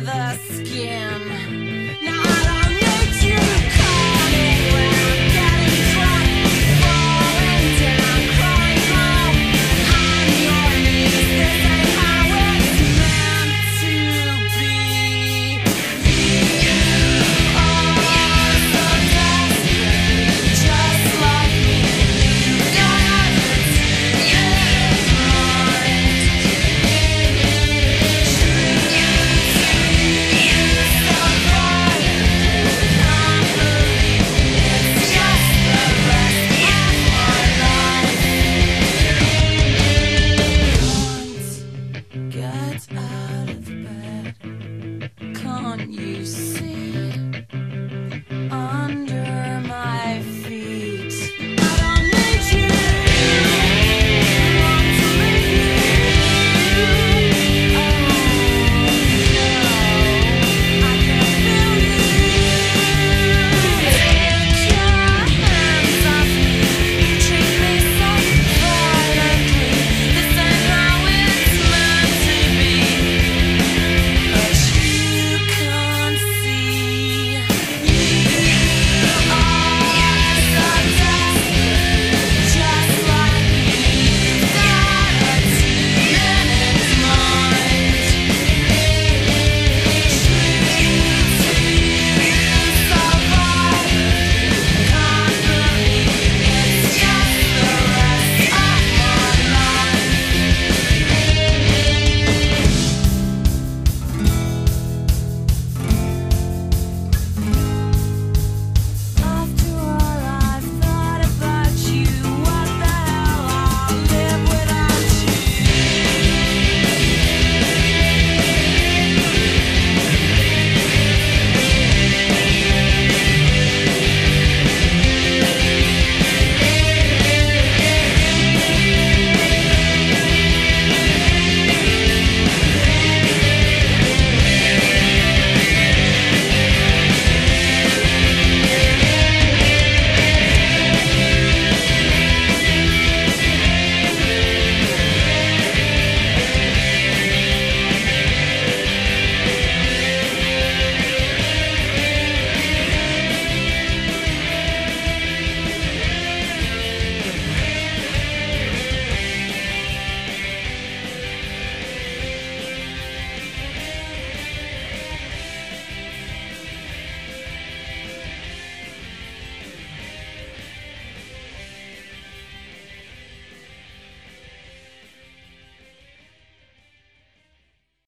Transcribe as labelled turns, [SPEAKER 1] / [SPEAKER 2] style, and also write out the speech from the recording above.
[SPEAKER 1] the skin. Now I don't need you calling when I'm getting drunk, falling down, crying home on your knees. This ain't how it's meant to be. You are so desperate, just like me. You don't understand. Get out of bed, can't you see?